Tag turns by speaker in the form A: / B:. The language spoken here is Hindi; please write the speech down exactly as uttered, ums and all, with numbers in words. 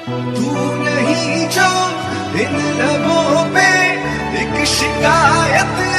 A: तू नहीं जो इन लबों पे एक शिकायत